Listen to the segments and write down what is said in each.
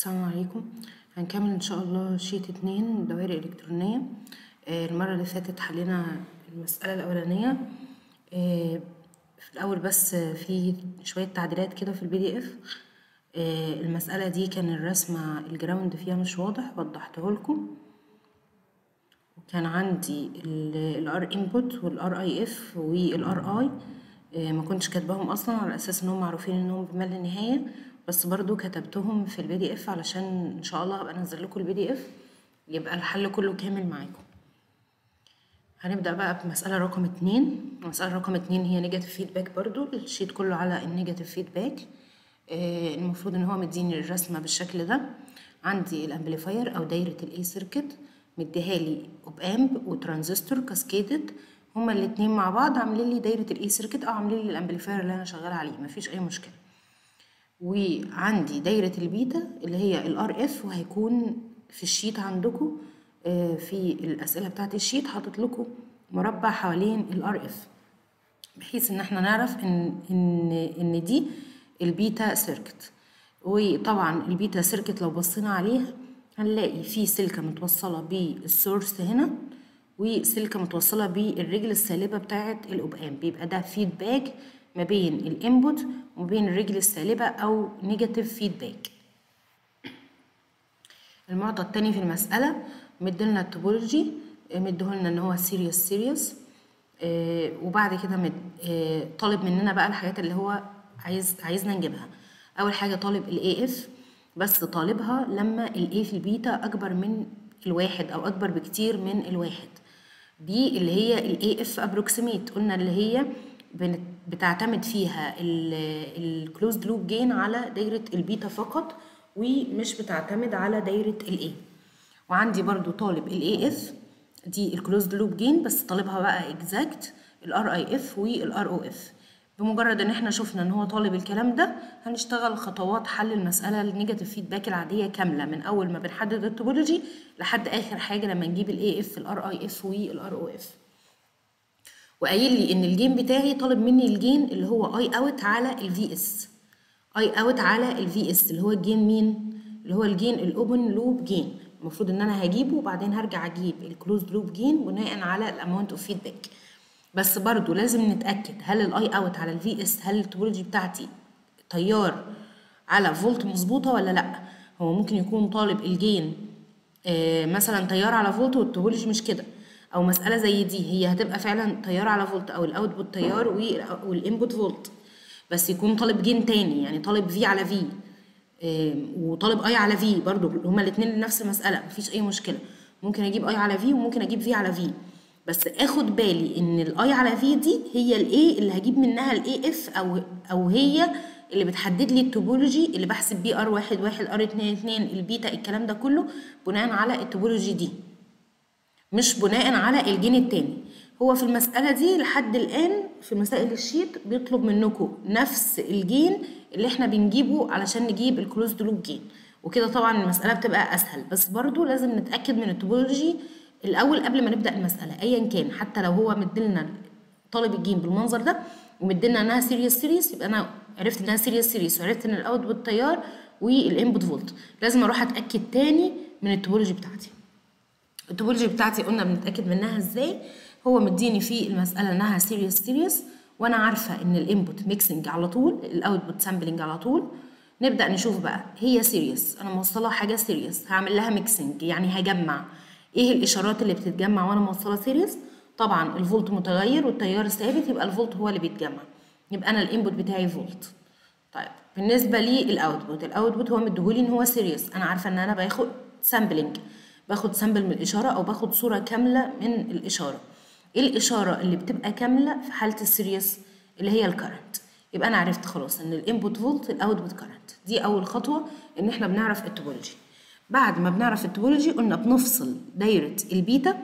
السلام عليكم. هنكمل ان شاء الله شيت 2 دوائر الكترونيه. المره اللي فاتت حلينا المساله الاولانيه. في الاول بس في شويه تعديلات كده في البي دي اف. المساله دي كان الرسمه الجراوند فيها مش واضح، وضحته لكم. وكان عندي الار انبوت والار اي اف والار اي، ما كنتش كاتباهم اصلا على اساس انهم معروفين انهم بما لا نهايه، بس برضو كتبتهم في البي دي اف علشان ان شاء الله هبقى انزل لكم البي دي اف يبقى الحل كله كامل معاكم. هنبدا بقى بمساله رقم 2. مساله رقم 2 هي نيجاتيف فيدباك، برضو الشيت كله على النيجاتيف فيدباك. المفروض ان هو مديني الرسمه بالشكل ده. عندي الامبليفاير او دايره الاي سيركت، مديهالي اوب امب وترانزستور كاسكيدد، هما الاتنين مع بعض عاملين لي دايره الاي سيركت او عاملين لي الامبليفاير اللي انا شغاله عليه، مفيش اي مشكله. وعندي دايره البيتا اللي هي الار اف، وهيكون في الشيت عندكم في الاسئله بتاعه الشيت حاطط لكم مربع حوالين الار اف، بحيث ان احنا نعرف ان دي البيتا سيركت. وطبعا البيتا سيركت لو بصينا عليها هنلاقي في سلكه متوصله بالسورس هنا، وسلكه متوصله بالرجل السالبه بتاعه الاوبام، بيبقى ده فيدباك ما بين الانبوت وما بين الرجل السالبه او نيجاتيف فيدباك. المعطى التاني في المساله مديلنا التوبولوجي، مديهولنا ان هو سيريس وبعد كده طالب مننا بقى الحاجات اللي هو عايزنا نجيبها. اول حاجه طالب الاي اف، بس طالبها لما الاي في البيتا اكبر من الواحد او اكبر بكتير من الواحد. دي اللي هي الاي اف ابروكسيميت، قلنا اللي هي بتعتمد فيها الكلوزد لوب جين على دايره البيتا فقط، ومش بتعتمد على دايره الاي. وعندي برضو طالب الاي اف دي الكلوزد لوب جين، بس طالبها بقى اكزاكت الار اي اف والار او اف. بمجرد ان احنا شفنا ان هو طالب الكلام ده هنشتغل خطوات حل المساله النيجاتيف فيدباك العاديه كامله، من اول ما بنحدد التوبولوجي لحد اخر حاجه لما نجيب الاي اف الار اي اف والار او اف. وقايل لي ان الجين بتاعي طالب مني الجين اللي هو اي اوت على الفي اس، اي اوت على الفي اس اللي هو الجين مين؟ اللي هو الجين الاوبن لوب جين. المفروض ان انا هجيبه وبعدين هرجع اجيب الكلوزد لوب جين بناء على الاماونت اوف فيدباك. بس برضو لازم نتاكد هل الاي اوت على الفي اس، هل التوبولوجي بتاعتي تيار على فولت مظبوطه ولا لا. هو ممكن يكون طالب الجين مثلا تيار على فولت والتوبولوجي مش كده، او مساله زي دي هي هتبقى فعلا تيار على فولت او الاوتبوت تيار والانبوت فولت، بس يكون طالب جين تاني، يعني طالب في على في وطالب اي على في، برضو هما الاثنين نفس المساله مفيش اي مشكله. ممكن اجيب اي على في وممكن اجيب في على في، بس اخد بالي ان الاي على في دي هي الاي اللي هجيب منها الاي اف، او هي اللي بتحدد لي التوبولوجي اللي بحسب بيه ار واحد واحد ار اتنين اتنين البيتا، الكلام ده كله بناء على التوبولوجي دي، مش بناء على الجين التاني. هو في المسألة دي لحد الآن في مسائل الشيت بيطلب منكم نفس الجين اللي احنا بنجيبه علشان نجيب الكلوزد لوب جين، وكده طبعا المسألة بتبقى أسهل. بس برضو لازم نتأكد من التوبولوجي الأول قبل ما نبدأ المسألة أيا كان، حتى لو هو مديلنا طالب الجين بالمنظر ده ومديلنا انها سيريس يبقى أنا عرفت انها سيريس وعرفت ان الأوتبوت تيار والإنبوت فولت. لازم أروح أتأكد تاني من التوبولوجي بتاعتي. التوبولوجي بتاعتي قلنا بنتاكد منها ازاي؟ هو مديني في المساله انها سيريس وانا عارفه ان الانبوت ميكسنج على طول، الاوتبوت سامبلنج على طول. نبدا نشوف بقى هي سيريس، انا موصله حاجه سيريس هعمل لها ميكسنج، يعني هجمع. ايه الاشارات اللي بتتجمع وانا موصله سيريس؟ طبعا الفولت متغير والتيار ثابت، يبقى الفولت هو اللي بيتجمع، يبقى انا الانبوت بتاعي فولت. طيب بالنسبه للاوتبوت، الاوتبوت هو مديهولي ان هو سيريس، انا عارفه ان انا باخد سامبلنج، باخد سامبل من الإشارة أو باخد صورة كاملة من الإشارة. إيه الإشارة اللي بتبقى كاملة في حالة السيريس؟ اللي هي الكرنت. يبقى أنا عرفت خلاص إن الإنبوت فولت الأوتبوت كرنت. دي أول خطوة إن إحنا بنعرف التوبولوجي. بعد ما بنعرف التوبولوجي قلنا بنفصل دايرة البيتا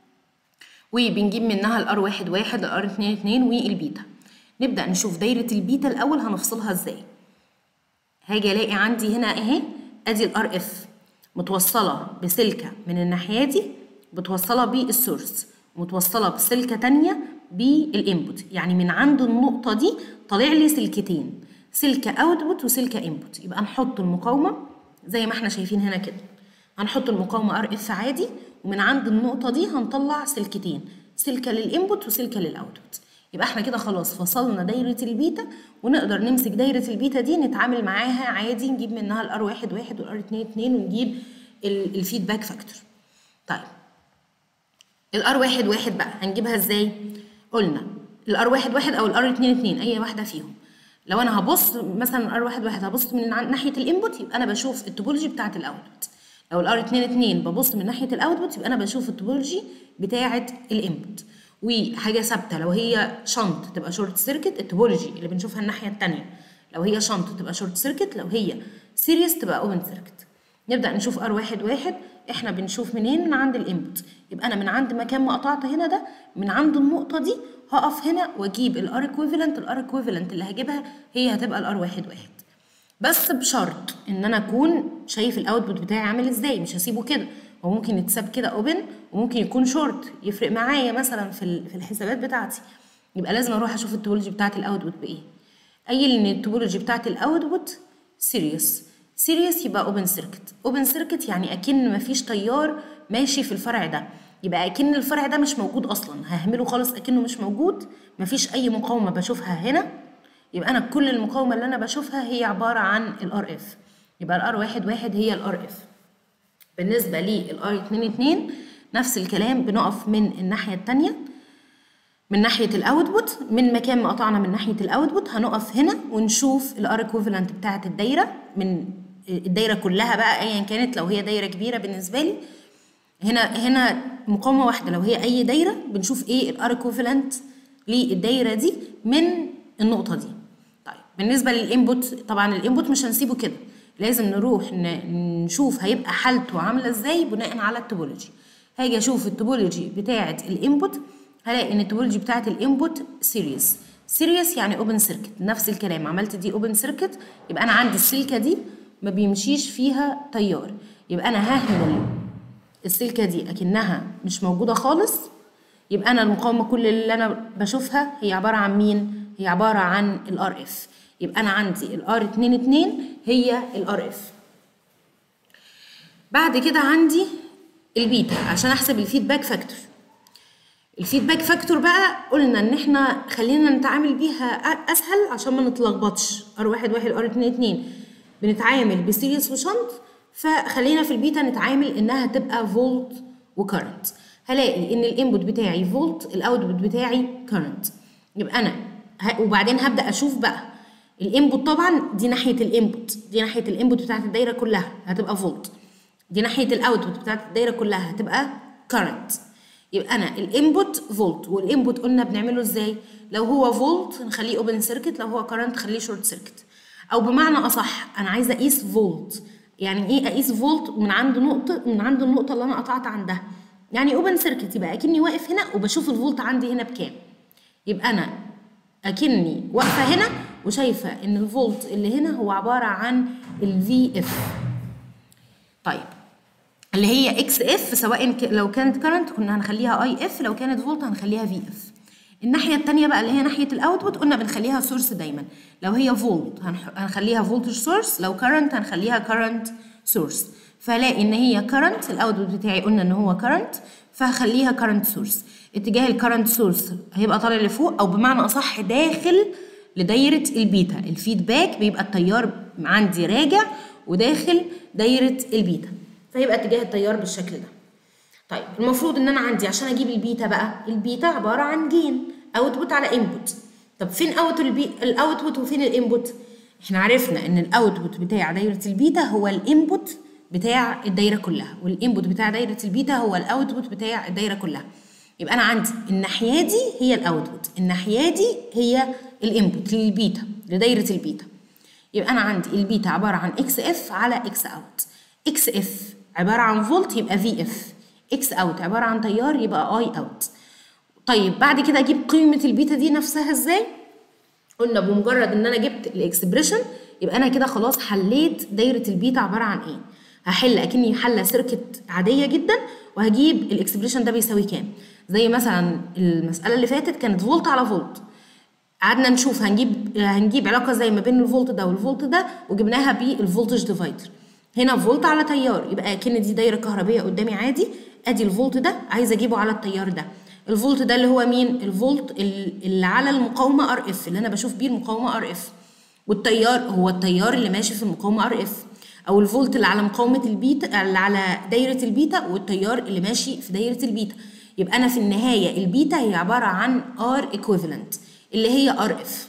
وبنجيب منها الار واحد واحد الار اتنين اتنين والبيتا. نبدأ نشوف دايرة البيتا الأول هنفصلها إزاي. هاجي ألاقي عندي هنا أهي أدي الار اف متوصلة بسلكة من الناحية دي، بتوصلها بالسورس، متوصلة بسلكة تانية بالانبوت، يعني من عند النقطة دي طالع لي سلكتين، سلكة اوتبوت وسلكة انبوت. يبقى نحط المقاومة زي ما احنا شايفين هنا كده. هنحط المقاومه ار اف عادي، ومن عند النقطه دي هنطلع سلكتين، سلكه للانبوت وسلكه للاوتبوت. يبقى احنا كده خلاص فصلنا دايره البيتا، ونقدر نمسك دايره البيتا دي نتعامل معاها عادي، نجيب منها الار 1 1 والار 2 2 ونجيب الفيدباك فاكتور. طيب الار 1 1 بقى هنجيبها ازاي؟ قلنا الار 1 1 او الار 2 2 اي واحده فيهم. لو انا هبص مثلا الار 1 1 هبص من ناحيه الانبوت، يبقى انا بشوف التوبولوجي بتاعه الاوتبوت. لو الار 2 2 ببص من ناحيه الاوتبوت، يبقى انا بشوف التوبولوجي بتاعه الانبوت. وحاجه ثابته، لو هي شنط تبقى شورت سيركت، التوبولوجي اللي بنشوفها الناحيه الثانيه لو هي شنط تبقى شورت سيركت، لو هي سيريس تبقى اوبن سيركت. نبدا نشوف ار 1 1 احنا بنشوف منين؟ من عند الانبوت. يبقى انا من عند مكان ما قطعت هنا ده، من عند النقطه دي هقف هنا واجيب الار ايكويفالنت. الار ايكويفالنت اللي هجيبها هي هتبقى الار 1 1، بس بشرط ان انا اكون شايف الاوتبوت بتاعي عامل ازاي. مش هسيبه كده، هو ممكن يتساب كده اوبن وممكن يكون شورت، يفرق معايا مثلا في الحسابات بتاعتي. يبقى لازم اروح اشوف التوبولوجي بتاعت الاوتبوت بايه. قايل ان التوبولوجي بتاعت الاوتبوت سيريس. سيريس يبقى اوبن سيركت. اوبن سيركت يعني اكن مفيش تيار ماشي في الفرع ده، يبقى اكن الفرع ده مش موجود اصلا، ههمله خالص اكنه مش موجود. مفيش اي مقاومه بشوفها هنا، يبقى انا كل المقاومه اللي انا بشوفها هي عباره عن الار اف. يبقى الار 1 1 هي الار اف. بالنسبه للار 2 2 نفس الكلام، بنقف من الناحيه الثانيه من ناحيه الاوتبوت، من مكان ما قطعنا من ناحيه الاوتبوت هنقف هنا ونشوف الار ايكويفالنت بتاعه الدايره، من الدايره كلها بقى ايا كانت. لو هي دايره كبيره بالنسبه لي هنا مقاومه واحده، لو هي اي دايره بنشوف ايه الار ايكويفالنت للدايره دي من النقطه دي. طيب بالنسبه للانبوت، طبعا الانبوت مش هنسيبه كده، لازم نروح نشوف هيبقى حالته عامله ازاي بناء على التوبولوجي. هاجي اشوف التوبولوجي بتاعه الانبوت، هلاقي ان التوبولوجي بتاعه الانبوت سيريس. سيريس يعني اوبن سيركت، نفس الكلام عملت دي اوبن سيركت، يبقى انا عندي السلكه دي ما بيمشيش فيها تيار، يبقى انا ههمل السلكه دي اكنها مش موجوده خالص. يبقى انا المقاومه كل اللي انا بشوفها هي عباره عن مين؟ هي عباره عن الار اف. يبقى انا عندي الار 2 2 هي الار اف. بعد كده عندي البيتا عشان احسب الفيدباك فاكتور. الفيدباك فاكتور بقى قلنا ان احنا خلينا نتعامل بيها اسهل عشان ما نتلخبطش. ار 1 1 ار 2 2 بنتعامل بسيريس وشنط، فخلينا في البيتا نتعامل انها تبقى فولت وكرنت. هلاقي ان الانبوت بتاعي فولت، الاوتبوت بتاعي كرنت. يبقى انا وبعدين هبدا اشوف بقى الانبوت. طبعا دي ناحيه الانبوت، دي ناحيه الانبوت بتاعت الدايره كلها هتبقى فولت، دي ناحيه الاوتبوت بتاعت الدايره كلها هتبقى كرنت. يبقى انا الانبوت فولت، والانبوت قلنا بنعمله ازاي؟ لو هو فولت نخليه اوبن سيركت، لو هو كرنت خليه شورت سيركت. او بمعنى اصح انا عايزه اقيس فولت. يعني ايه اقيس فولت؟ من عند النقطه اللي انا قطعت عندها، يعني اوبن سيركت، يبقى اكني واقف هنا وبشوف الفولت عندي هنا بكام. يبقى انا اكني واقفه هنا وشايفه ان الفولت اللي هنا هو عباره عن الفي اف. طيب اللي هي اكس اف، سواء لو كانت كرنت كنا هنخليها اي اف، لو كانت فولت هنخليها في اف. الناحيه الثانيه بقى اللي هي ناحيه الاوتبوت قلنا بنخليها سورس دايما. لو هي فولت هنخليها فولتج سورس، لو كرنت هنخليها كرنت سورس. فهلاقي ان هي كرنت، الاوتبوت بتاعي قلنا ان هو كرنت، فهخليها كرنت سورس. اتجاه الكرنت سورس هيبقى طالع لفوق، او بمعنى اصح داخل لدايره البيتا. الفيدباك بيبقى التيار عندي راجع وداخل دايره البيتا، فيبقى اتجاه التيار بالشكل ده. طيب المفروض ان انا عندي عشان اجيب البيتا بقى، البيتا عباره عن جين اوتبوت على انبوت. طب فين الاوتبوت وفين الانبوت؟ احنا عرفنا ان الاوتبوت بتاع دايره البيتا هو الانبوت بتاع الدايره كلها، والانبوت بتاع دايره البيتا هو الاوتبوت بتاع الدايره كلها. يبقى انا عندي الناحيه دي هي الاوتبوت، الناحيه دي هي الانبوت للبيتا، لدايره البيتا. يبقى انا عندي البيتا عباره عن اكس اف على اكس اوت. اكس اف عباره عن فولت يبقى في اف، اكس اوت عباره عن تيار يبقى اي اوت. طيب بعد كده اجيب قيمه البيتا دي نفسها ازاي؟ قلنا بمجرد ان انا جبت الاكسبريشن يبقى انا كده خلاص حليت دايره البيتا عباره عن ايه. هحل اكني حله سيركت عاديه جدا، وهجيب الاكسبريشن ده بيساوي كام. زي مثلا المساله اللي فاتت كانت فولت على فولت، قعدنا نشوف هنجيب علاقه زي ما بين الفولت ده والفولت ده، وجبناها بالفولتج ديفايدر. هنا فولت على تيار، يبقى اكن دي دايره كهربيه قدامي عادي. ادي الفولت ده عايزه اجيبه على التيار ده. الفولت ده اللي هو مين؟ الفولت اللي على المقاومه ار اف، اللي انا بشوف بيه المقاومه ار اف. والتيار هو التيار اللي ماشي في المقاومه ار اف، او الفولت اللي على مقاومه البيتا، اللي على دايره البيتا، والتيار اللي ماشي في دايره البيتا. يبقى انا في النهايه البيتا هي عباره عن ار ايكويفالنت اللي هي ار اف.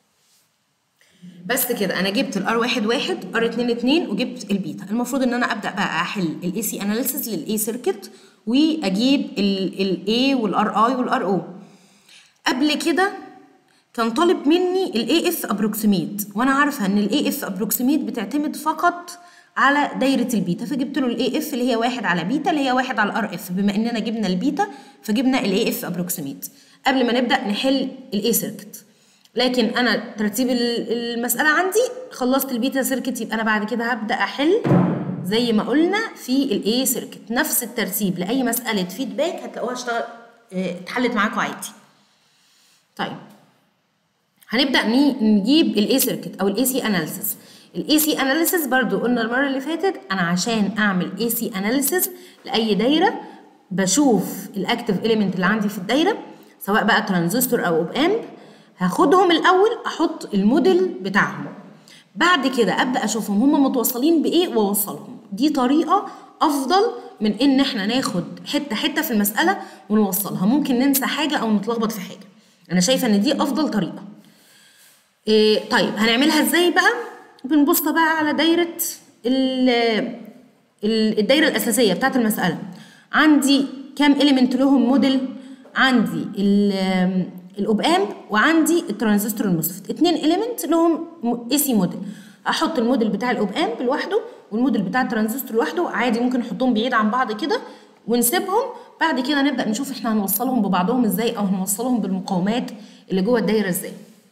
بس كده انا جبت الار 1 ار 2 وجبت البيتا. المفروض ان انا ابدا بقى احل الاي سي اناليسيس للاي سيركت، واجيب الاي والار اي والار او. قبل كده كان طالب مني الاي اف ابروكسيميت، وانا عارفه ان الاي اف ابروكسيميت بتعتمد فقط على دايره البيتا، فجبت له الاي اف اللي هي 1 على بيتا اللي هي 1 على الار اف. بما اننا جبنا البيتا فجبنا الاي اف ابروكسيميت قبل ما نبدا نحل الاي سيركت. لكن انا ترتيب المساله عندي خلصت البيتا سيركت، يبقى انا بعد كده هبدا احل زي ما قلنا في الاي سيركت. نفس الترتيب لاي مساله فيدباك هتلاقوها اتحلت معاكم عادي. طيب هنبدا نجيب الاي سيركت او الاي سي اناليسيس. الاي سي اناليسيس برضو قلنا المره اللي فاتت، انا عشان اعمل اي سي اناليسيس لاي دايره بشوف الاكتيف اليمنت اللي عندي في الدايره، سواء بقى ترانزستور او اوب امب. هاخدهم الاول احط الموديل بتاعهم، بعد كده ابدا اشوفهم هم متوصلين بايه واوصلهم. دي طريقه افضل من ان احنا ناخد حته حته في المساله ونوصلها، ممكن ننسى حاجه او نتلخبط في حاجه. انا شايفه ان دي افضل طريقه. طيب هنعملها ازاي بقى؟ بنبص بقى على دايره الدايره الاساسيه بتاعت المساله. عندي كام اليمنت لهم موديل؟ عندي الاوب امب وعندي الترانزستور الموسفيت، 2 اليمنت لهم اي سي موديل. احط الموديل بتاع الاوب امب لوحده والموديل بتاع الترانزستور لوحده، عادي ممكن نحطهم بعيد عن بعض كده ونسيبهم. بعد كده نبدا نشوف احنا هنوصلهم ببعضهم ازاي، او هنوصلهم بالمقاومات اللي جوه الدايره ازاي.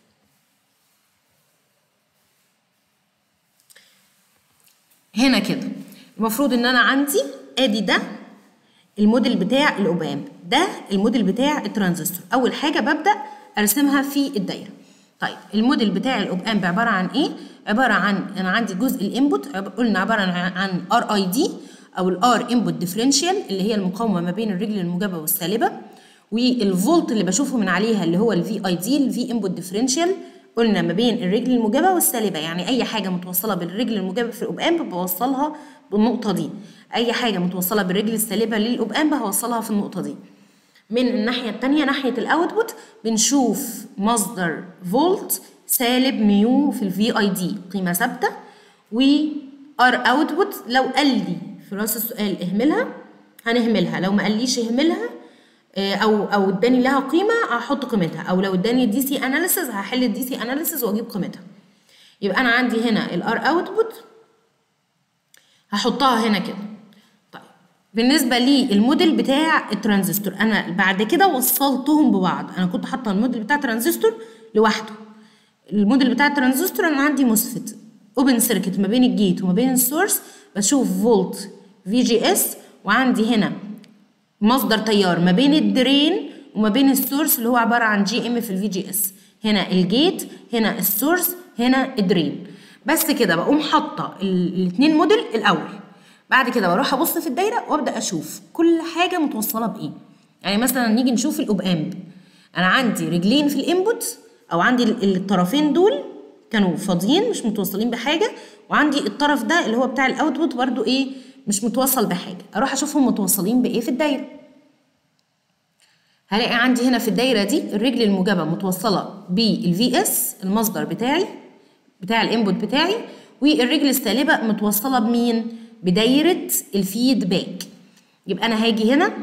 هنا كده المفروض ان انا عندي ادي ده الموديل بتاع الاوب امب، ده الموديل بتاع الترانزستور. اول حاجه ببدا ارسمها في الدايره. طيب الموديل بتاع الاوب امب عباره عن ايه؟ عباره عن انا عندي جزء الانبوت قلنا عباره عن ار اي دي او الار انبوت ديفرنشال اللي هي المقاومه ما بين الرجل الموجبه والسالبه، والفولت اللي بشوفه من عليها اللي هو الفي اي دي الفي انبوت ديفرنشال قلنا ما بين الرجل الموجبه والسالبه. يعني اي حاجه متوصله بالرجل الموجبه في الاوب امب بوصلها بالنقطه دي، اي حاجه متوصله بالرجل السالبه للاوب امب هوصلها في النقطه دي. من الناحيه الثانيه ناحيه الاوتبوت بنشوف مصدر فولت سالب ميو في الفي اي دي قيمه ثابته، وار اوتبوت لو قال لي في راس السؤال اهملها هنهملها، لو ما قاليش اهملها او اداني لها قيمه هحط قيمتها، او لو اداني دي سي اناليسيس هحل الدي سي اناليسيس واجيب قيمتها. يبقى انا عندي هنا الار اوتبوت هحطها هنا كده. طيب بالنسبه للموديل بتاع الترانزستور انا بعد كده وصلتهم ببعض. انا كنت حاطه الموديل بتاع الترانزستور لوحده. الموديل بتاع الترانزستور انا عندي موسفيت اوبن سيركت ما بين الجيت وما بين السورس، بشوف فولت في جي اس، وعندي هنا مصدر تيار ما بين الدرين وما بين السورس اللي هو عباره عن جي ام في الفي جي اس. هنا الجيت، هنا السورس، هنا الدرين. بس كده بقوم حاطه الاثنين موديل الاول، بعد كده بروح ابص في الدايره وابدا اشوف كل حاجه متوصله بايه. يعني مثلا نيجي نشوف الاوب امب، انا عندي رجلين في الانبوت او عندي الطرفين دول كانوا فاضيين مش متوصلين بحاجه، وعندي الطرف ده اللي هو بتاع الاوتبوت برده ايه مش متوصل بحاجه. اروح اشوفهم متوصلين بايه في الدايره. هلاقي عندي هنا في الدايره دي الرجل الموجبه متوصله بالفي اس المصدر بتاعي بتاع الانبوت بتاعي، والرجل السالبه متوصله بمين؟ بدايره الفيدباك. يبقى انا هاجي هنا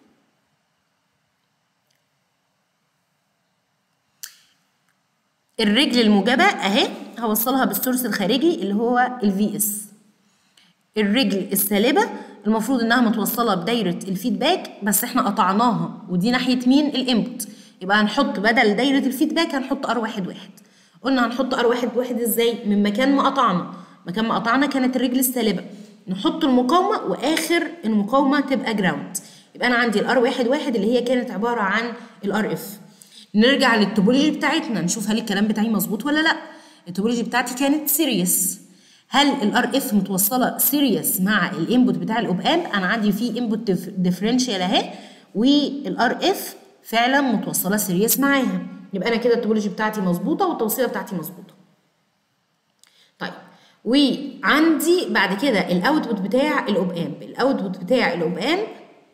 الرجل الموجبه اهي هوصلها بالسورس الخارجي اللي هو الفي اس. الرجل السالبه المفروض انها متوصله بدايره الفيدباك بس احنا قطعناها، ودي ناحيه مين؟ الانبوت. يبقى هنحط بدل دايره الفيدباك هنحط ار 1. قلنا هنحط ار 1 ازاي؟ من مكان ما قطعنا. مكان ما قطعنا كانت الرجل السالبه، نحط المقاومه واخر المقاومه تبقى جراوند. يبقى انا عندي الار 1 اللي هي كانت عباره عن الار اف. نرجع للتوبولوجي بتاعتنا نشوف هل الكلام بتاعي مظبوط ولا لا. التوبولوجي بتاعتي كانت سيريس. هل الار اف متوصله سيريس مع الانبوت بتاع الاوب امب؟ انا عندي فيه انبوت ديفرنشال اهي، والار اف فعلا متوصله سيريس معاها، يبقى انا كده التوبولوجي بتاعتي مظبوطه والتوصيله بتاعتي مظبوطه. طيب وعندي بعد كده الاوتبوت بتاع الاوب امب. الاوتبوت بتاع الاوب امب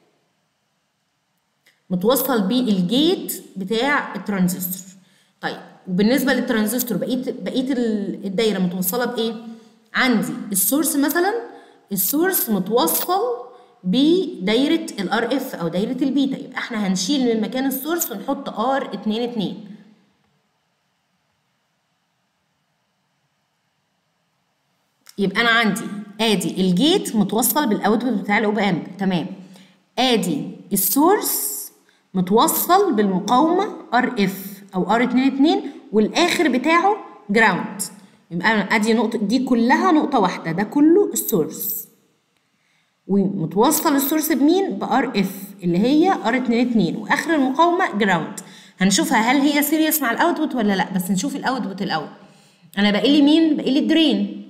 متوصل بالجيت بتاع الترانزستور. طيب وبالنسبه للترانزستور بقيه الدايره متوصله بايه؟ عندي السورس مثلا، السورس متوصل بدايره الار اف او دايره البيتا، يبقى احنا هنشيل من مكان السورس ونحط ار 22. يبقى انا عندي ادي الجيت متوصل بالاوتبوت بتاع الاوب امب، تمام. ادي السورس متوصل بالمقاومه ار اف او ار 22 والاخر بتاعه جراوند. يبقى انا ادي نقطه، دي كلها نقطه واحده، ده كله السورس، ومتوصل السورس بمين؟ بار اف اللي هي ار 22 واخر المقاومه جراوند. هنشوفها هل هي سيريس مع الاوتبوت ولا لا، بس نشوف الاوتبوت الاول. انا باقي لي مين؟ باقي لي الدرين.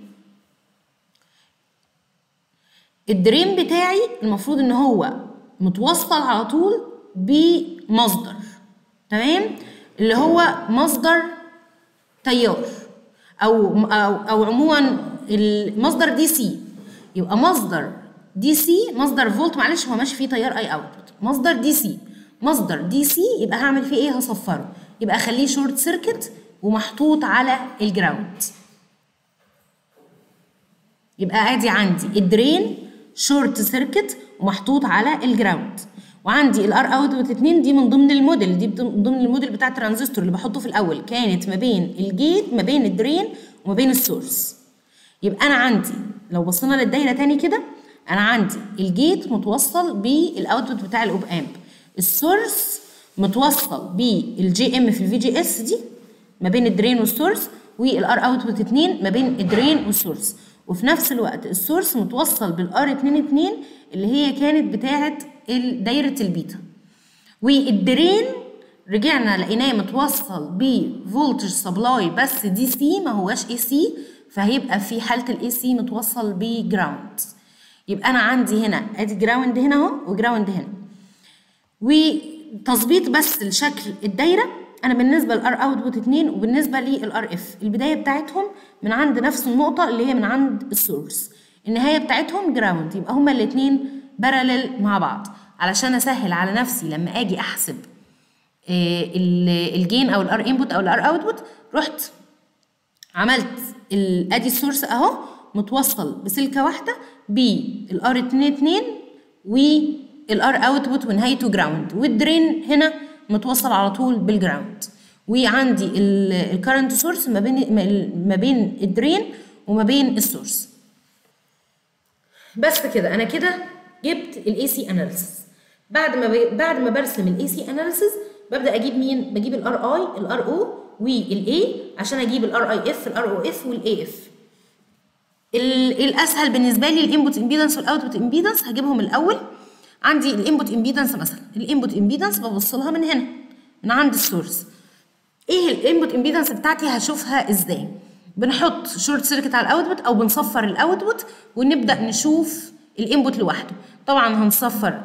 الدرين بتاعي المفروض ان هو متوصل على طول بمصدر، تمام، اللي هو مصدر تيار او عموما المصدر دي سي. يبقى مصدر دي سي، مصدر فولت، معلش هو ماشي فيه تيار اي اوتبوت، مصدر دي سي، مصدر دي سي، يبقى هعمل فيه ايه؟ هصفره، يبقى اخليه شورت سيركت ومحطوط على الجراوند. يبقى ادي عندي الدرين شورت سيركت ومحطوط على الجراوند، وعندي الار اوتبوت 2 دي من ضمن الموديل، دي من ضمن الموديل بتاع الترانزستور اللي بحطه في الاول، كانت ما بين الجيت، ما بين الدرين وما بين السورس. يبقى انا عندي لو بصينا للدايره تاني كده، انا عندي الجيت متوصل بالاوتبوت بتاع الاوب امب، السورس متوصل بالجي ام في الفي جي اس دي ما بين الدرين والسورس، والار اوتبوت 2 ما بين الدرين والسورس، وفي نفس الوقت السورس متوصل بالار 22 اللي هي كانت بتاعه دايره البيتا، والدرين رجعنا لقيناه متوصل بفولتج سبلاي بس دي سي، ما هواش اي سي، فهيبقى في حاله الاي سي متوصل بجراوند. يبقى انا عندي هنا ادي جراوند هنا اهو وجراوند هنا، وتظبيط بس لشكل الدايره. انا بالنسبه للار اوتبوت 2 وبالنسبه للار اف البدايه بتاعتهم من عند نفس النقطه اللي هي من عند السورس، النهايه بتاعتهم جراوند، يبقى هما الاثنين باراليل مع بعض. علشان اسهل على نفسي لما اجي احسب الجين او الار انبوت او الار اوتبوت، رحت عملت ادي السورس اهو متوصل بسلكه واحده بالار 22 والار اوتبوت ونهايته جراوند، والدرين هنا متوصل على طول بالجراوند، وعندي الكرنت سورس ما بين الدرين وما بين السورس. بس كده انا كده جبت الاي سي اناليسيس. بعد ما برسم الاي سي اناليسيس ببدا اجيب مين؟ بجيب الار اي، الار او، والاي، عشان اجيب الار اي اف، الار او اف، والاي اف. الاسهل بالنسبه لي الانبوت امبيدنس والاوتبوت امبيدنس، هجيبهم الاول. عندي الانبوت امبيدنس مثلا، الانبوت امبيدنس ببص لها من هنا من عند السورس. ايه الانبوت امبيدنس بتاعتي؟ هشوفها ازاي؟ بنحط شورت سيركت على الاوتبوت او بنصفر الاوتبوت ونبدا نشوف الانبوت لوحده. طبعا هنصفر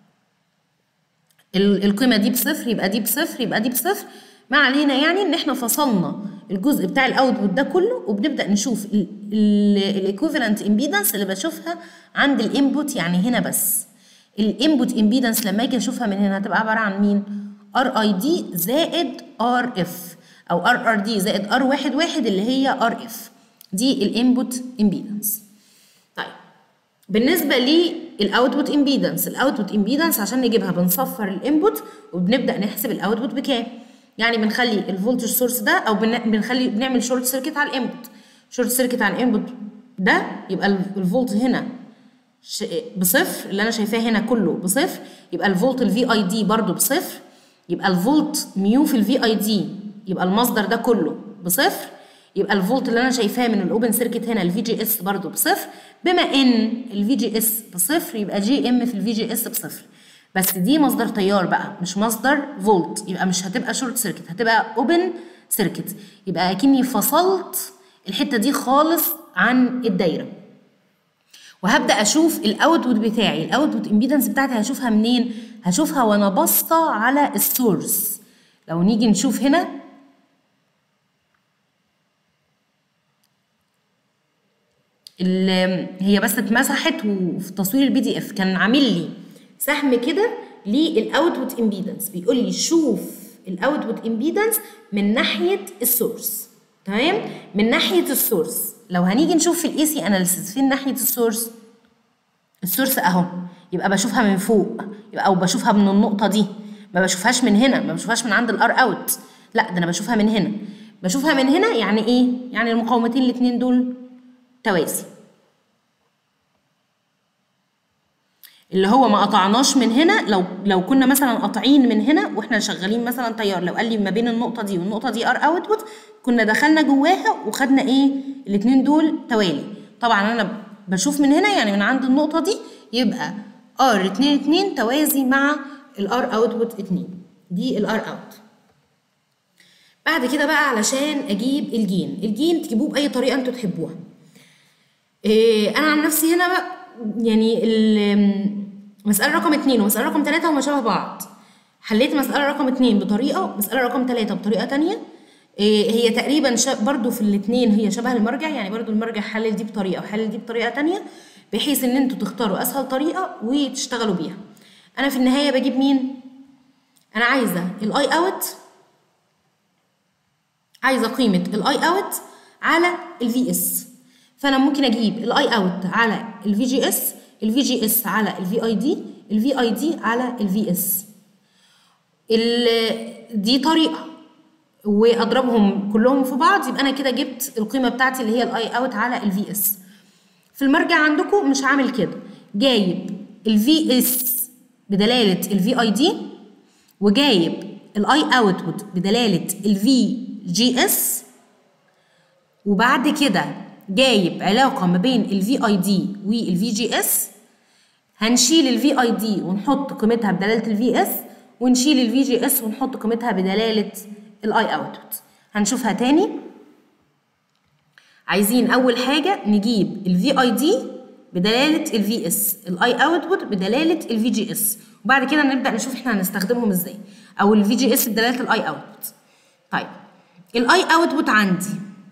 القيمه دي بصفر، يبقى دي بصفر، يبقى دي بصفر، ما علينا يعني ان احنا فصلنا الجزء بتاع الاوتبوت ده كله، وبنبدا نشوف الايكوفالنت امبيدنس اللي بشوفها عند الانبوت. يعني هنا بس الانبوت امبيدنس لما اجي اشوفها من هنا هتبقى عباره عن مين؟ ار اي دي زائد ار اف، او ار دي زائد ار 11 اللي هي ار اف، دي الانبوت امبيدنس. طيب بالنسبه للاوتبوت امبيدنس، الاوتبوت امبيدنس عشان نجيبها بنصفر الانبوت وبنبدا نحسب الاوتبوت بكام. يعني بنخلي الفولتج سورس ده او بنعمل شورت سيركت على الانبوت، شورت سيركت على الانبوت ده، يبقى الفولت هنا بصفر، اللي انا شايفاه هنا كله بصفر، يبقى الفولت الفي اي دي برضو بصفر، يبقى الفولت ميو في الفي اي دي، يبقى المصدر ده كله بصفر، يبقى الفولت اللي انا شايفاه من الاوبن سيركت هنا الفي جي اس برضو بصفر. بما ان الفي جي اس بصفر يبقى جي ام في الفي جي اس بصفر، بس دي مصدر تيار بقى مش مصدر فولت، يبقى مش هتبقى شورت سيركت، هتبقى اوبن سيركت، يبقى اكني فصلت الحته دي خالص عن الدايره. وهبدا اشوف الاوتبوت بتاعي، الاوتبوت امبيدنس بتاعتي هشوفها منين؟ هشوفها وانا باصه على السورس. لو نيجي نشوف هنا هي بس اتمسحت، وفي تصوير البي دي اف كان عامل لي سهم كده للاوتبوت امبيدنس، بيقول لي شوف الاوتبوت امبيدنس من ناحيه السورس. تمام؟ من ناحيه السورس. لو هنيجي نشوف في الاي سي اناليسيس فين ناحيه السورس؟ السورس اهو، يبقى بشوفها من فوق، يبقى او بشوفها من النقطه دي، ما بشوفهاش من هنا، ما بشوفهاش من عند الار اوت، لا ده انا بشوفها من هنا. بشوفها من هنا يعني ايه؟ يعني المقاومتين الاثنين دول توازي، اللي هو ما قطعناش من هنا. لو كنا مثلا قاطعين من هنا واحنا شغالين مثلا تيار، لو قال لي ما بين النقطه دي والنقطه دي ار اوتبوت، كنا دخلنا جواها وخدنا ايه؟ الاثنين دول توالي. طبعا انا بشوف من هنا يعني من عند النقطه دي، يبقى ار 2 توازي مع الار اوتبوت 2، دي الار اوت. بعد كده بقى علشان اجيب الجين تجيبوه باي طريقه انتوا تحبوها. انا عن نفسي هنا بقى يعني مسألة رقم 2 ومسألة رقم 3 هما شبه بعض. حليت مسألة رقم 2 بطريقة ومسألة رقم 3 بطريقة تانية. هي تقريبا برضو في الاثنين هي شبه المرجع، يعني برضو المرجع حلل دي بطريقة وحلل دي بطريقة تانية، بحيث ان انتوا تختاروا اسهل طريقة وتشتغلوا بيها. انا في النهاية بجيب مين؟ انا عايزة الاي اوت، عايزة قيمة الاي اوت على الفي اس. فانا ممكن اجيب الاي اوت على الفي جي اس، الفي جي اس على الفي اي دي، الفي اي دي على الفي اس. دي طريقه، واضربهم كلهم في بعض، يبقى انا كده جبت القيمه بتاعتي اللي هي الاي اوت على الفي اس. في المرجع عندكم مش عامل كده، جايب الفي اس بدلاله الفي اي دي، وجايب الاي اوتبوت بدلاله الفي جي اس، وبعد كده جايب علاقة ما بين الفي اي دي والفي جي اس. هنشيل الفي اي دي ونحط قيمتها بدلالة الفي اس، ونشيل الفي جي اس ونحط قيمتها بدلالة الاي اوتبوت. هنشوفها تاني. عايزين اول حاجة نجيب الفي اي دي بدلالة الفي اس، الاي اوتبوت بدلالة الفي جي اس، وبعد كده نبدأ نشوف احنا هنستخدمهم ازاي، او الفي جي اس بدلالة الاي اوتبوت. طيب الاي اوتبوت عندي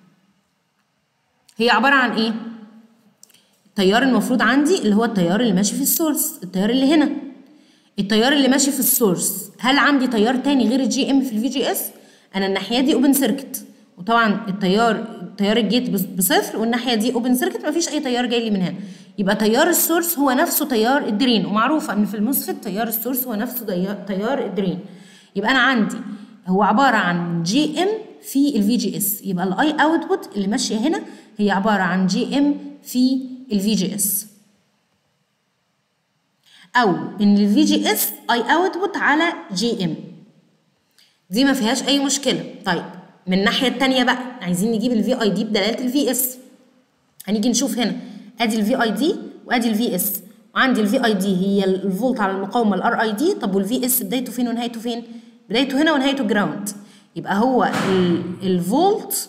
هي عبارة عن ايه؟ التيار المفروض عندي اللي هو التيار اللي ماشي في السورس، التيار اللي هنا. التيار اللي ماشي في السورس، هل عندي تيار تاني غير الجي ام في الفي جي اس؟ انا الناحية دي اوبن سيركت، وطبعا تيار الجيت بصفر، والناحية دي اوبن سيركت مفيش اي تيار جاي لي من هنا. يبقى تيار السورس هو نفسه تيار الدرين، ومعروفة ان في الموسفيت تيار السورس هو نفسه تيار الدرين. يبقى انا عندي هو عبارة عن جي ام في الفي جي اس، يبقى الاي اوتبوت اللي ماشيه هنا هي عباره عن جي ام في الفي جي اس، او ان الفي جي اس اي اوتبوت على جي ام، دي ما فيهاش اي مشكله. طيب من الناحيه الثانيه بقى عايزين نجيب الفي اي دي بدلاله الفي اس. هنيجي نشوف هنا، ادي الفي اي دي وادي الفي اس، وعندي الفي اي دي هي الفولت على المقاومه الار اي دي. طب والفي اس بدايته فين ونهايته فين؟ بدايته هنا ونهايته جراوند، يبقى هو الفولت،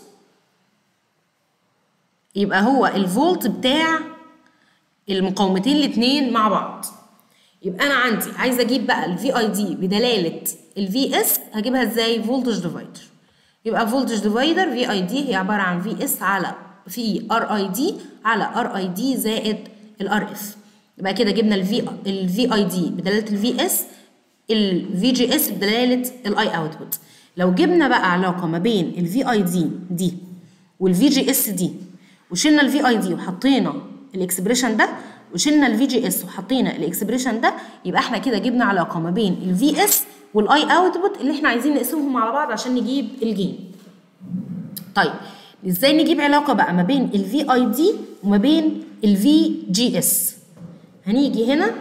يبقى هو الفولت بتاع المقاومتين الاثنين مع بعض. يبقى انا عندي عايزه اجيب بقى الفي اي دي بدلاله الفي اس، هجيبها ازاي؟ فولتج ديفايدر. يبقى فولتج ديفايدر في اي دي هي عباره عن في اس على في ار اي دي على ار اي دي زائد الار اف. يبقى كده جبنا الفي اي دي بدلاله الفي اس، الفي جي اس بدلاله الاي اوتبوت. لو جبنا بقى علاقه ما بين الفي اي دي والفي جي اس دي، وشلنا الفي اي دي وحطينا الاكسبريشن ده، وشلنا الفي جي اس وحطينا الاكسبريشن ده، يبقى احنا كده جبنا علاقه ما بين الفي اس والاي اوتبوت اللي احنا عايزين نقسمهم على بعض عشان نجيب الجين. طيب ازاي نجيب علاقه بقى ما بين الفي اي دي وما بين الفي جي اس؟ هنيجي هنا،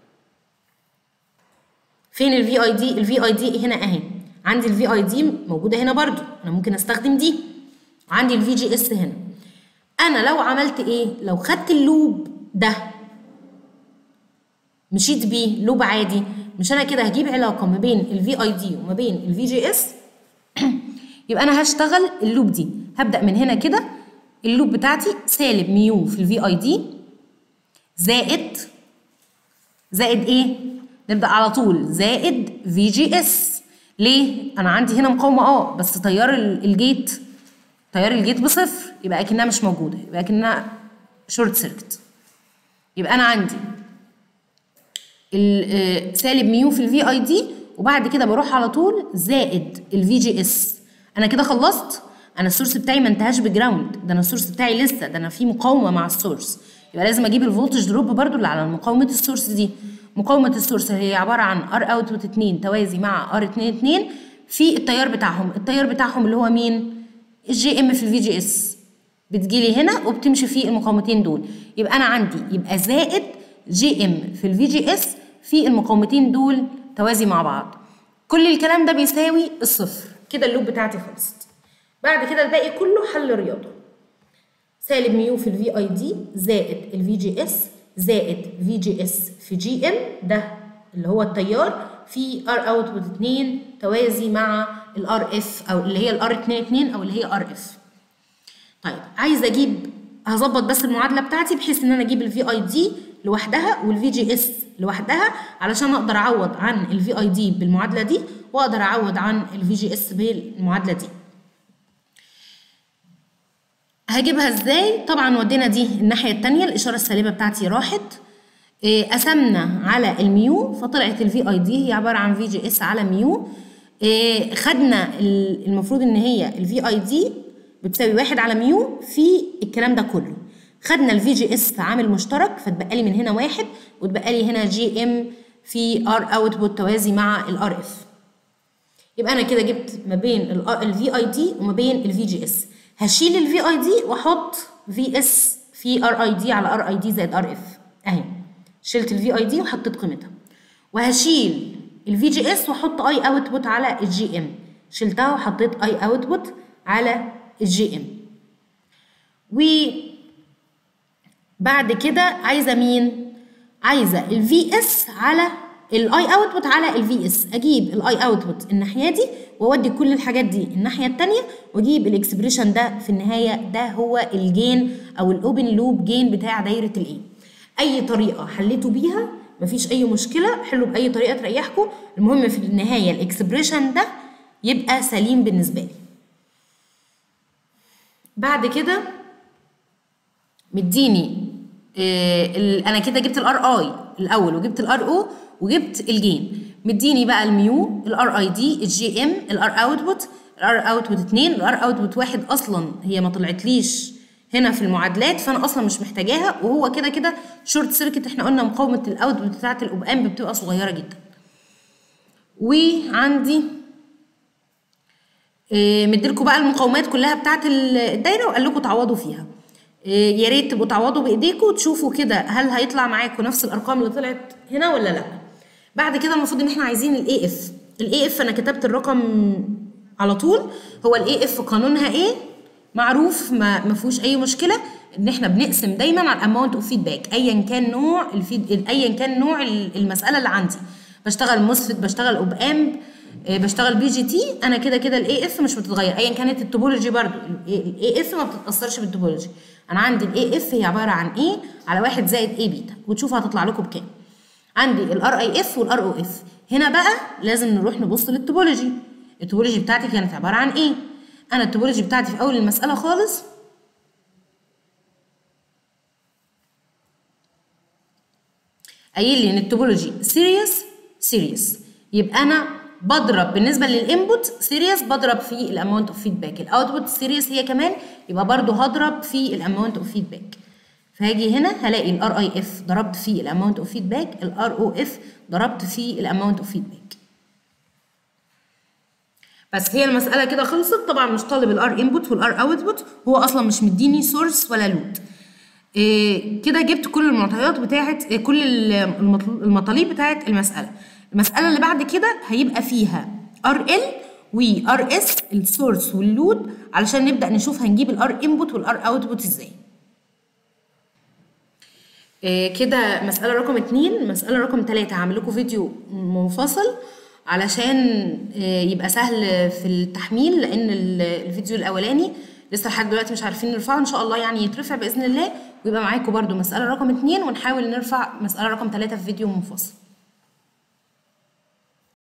فين الفي اي دي؟ الفي اي دي هنا اهي، عندي الفي اي دي موجوده هنا برضو، انا ممكن استخدم دي، وعندي الفي جي اس هنا. انا لو عملت ايه؟ لو خدت اللوب ده مشيت بيه لوب عادي، مش انا كده هجيب علاقه ما بين الفي اي دي وما بين الفي جي اس؟ يبقى انا هشتغل اللوب دي، هبدا من هنا كده اللوب بتاعتي سالب ميو في الفي اي دي زائد ايه؟ نبدأ على طول زائد في جي اس. ليه؟ أنا عندي هنا مقاومة بس تيار الجيت بصفر، يبقى أكنها مش موجودة، يبقى أكنها شورت سيركت. يبقى أنا عندي سالب ميو في الفي اي دي، وبعد كده بروح على طول زائد الفي جي اس. أنا كده خلصت. أنا السورس بتاعي ما انتهاش بجراوند، ده أنا السورس بتاعي لسه، ده أنا في مقاومة مع السورس، يبقى لازم أجيب الفولتج دروب برضو اللي على مقاومة السورس دي. مقاومة السورس هي عبارة عن ار اوتبوت 2 توازي مع ار 2 في التيار بتاعهم اللي هو مين؟ الجي ام في الفي جي اس. بتجيلي هنا وبتمشي في المقاومتين دول، يبقى انا عندي يبقى زائد جي ام في الفي جي اس في المقاومتين دول توازي مع بعض. كل الكلام ده بيساوي الصفر. كده اللوب بتاعتي خلصت. بعد كده الباقي كله حل رياضه. سالب ميو في الفي اي دي زائد الفي جي اس زائد في جي اس في جي ام، ده اللي هو التيار، في ار اوتبوت 2 توازي مع الار اف، او اللي هي الار 2 او اللي هي ار اف. طيب عايزه هظبط بس المعادله بتاعتي بحيث ان انا اجيب الفي اي دي لوحدها والفي جي اس لوحدها، علشان اقدر اعوض عن الفي اي دي بالمعادله دي واقدر اعوض عن الفي جي اس بالمعادله دي. هجيبها ازاي؟ طبعا ودينا دي الناحيه الثانيه، الاشاره السالبه بتاعتي راحت، قسمنا على الميو فطلعت الفي اي دي هي عباره عن في جي اس على ميو. خدنا المفروض ان هي الفي اي دي بتساوي 1 على ميو في الكلام ده كله. خدنا الفي جي اس عامل مشترك فاتبقى لي من هنا 1 واتبقى لي هنا جي ام في ار اوتبوت توازي مع الار اف. يبقى انا كده جبت ما بين الفي اي دي وما بين الفي جي اس. هشيل الفي اي دي واحط في اس في ار اي دي على ار اي دي زائد ار اف اهي. شلت الفي اي دي وحطيت قيمتها. وهشيل الفي جي اس واحط اي اوتبوت على الجي ام. شلتها وحطيت اي اوتبوت على الجي ام. وبعد كده عايزه مين؟ عايزه الفي اس على الاي اوتبوت على الفي اس. اجيب الاي اوتبوت الناحيه دي واودي كل الحاجات دي الناحيه الثانيه واجيب الاكسبريشن ده في النهايه. ده هو الجين او الاوبن لوب جين بتاع دايره الاي. اي طريقه حليتوا بيها مفيش اي مشكله، حلوا باي طريقه تريحكم، المهم في النهايه الاكسبريشن ده يبقى سليم بالنسبه لي. بعد كده مديني انا كده جبت الار اي الاول وجبت الار او وجبت الجين. مديني بقى الميو، الار اي دي، الجي ام، الار اوتبوت، الار اوتبوت 2، الار اوتبوت 1 اصلا هي ما طلعتليش هنا في المعادلات فانا اصلا مش محتاجاها، وهو كده كده شورت سيركت. احنا قلنا مقاومه الاوتبوت بتاعت الاوب امب بتبقى صغيره جدا. وعندي مديلكم بقى المقاومات كلها بتاعت الدايره وقال لكم تعوضوا فيها. يا ريت تبقوا تعوضوا بايديكم وتشوفوا كده هل هيطلع معاكم نفس الارقام اللي طلعت هنا ولا لا. بعد كده المفروض ان احنا عايزين الاي اف. الاي اف انا كتبت الرقم على طول. هو الاي اف قانونها ايه؟ معروف، ما فيهوش اي مشكله، ان احنا بنقسم دايما على الاماونت اوف فيدباك ايا كان نوع المساله اللي عندي. بشتغل موسفيت، بشتغل اوب امب، بشتغل بي جي تي، انا كده كده الاي اف مش بتتغير ايا كانت التوبولوجي. برضو الاي اف ما بتتاثرش بالتوبولوجي. انا عندي الاي اف هي عباره عن ايه على 1 زائد اي بيتا، وتشوفوا هتطلع لكم بكام. عندي الار اي اف والار او اف. هنا بقى لازم نروح نبص للتوبولوجي. التوبولوجي بتاعتي كانت عباره عن ايه؟ انا التوبولوجي بتاعتي في اول المساله خالص قايل لي ان التوبولوجي سيريس، يبقى انا بضرب بالنسبه للانبوت سيريس بضرب في الاماونت اوف فيدباك، الاوتبوت سيريس هي كمان يبقى برضو هضرب في الاماونت اوف فيدباك. فهاجي هنا هلاقي الار اي اف ضربت في الاماونت اوف فيدباك، الار او اف ضربت في الاماونت اوف فيدباك. بس هي المساله كده خلصت. طبعا مش طالب الار انبوت والار اوتبوت، هو اصلا مش مديني سورس ولا لود. كده جبت كل المعطيات بتاعت كل المطالب بتاعت المساله. المساله اللي بعد كده هيبقى فيها ار ال وار اس السورس واللود، علشان نبدا نشوف هنجيب الار انبوت والار اوتبوت ازاي. كده مساله رقم 2. مساله رقم 3 هعمل لكم فيديو منفصل علشان يبقى سهل في التحميل، لان الفيديو الاولاني لسه لحد دلوقتي مش عارفين نرفعه، ان شاء الله يعني يترفع باذن الله، ويبقى معاكم برده مساله رقم 2 ونحاول نرفع مساله رقم 3 في فيديو منفصل.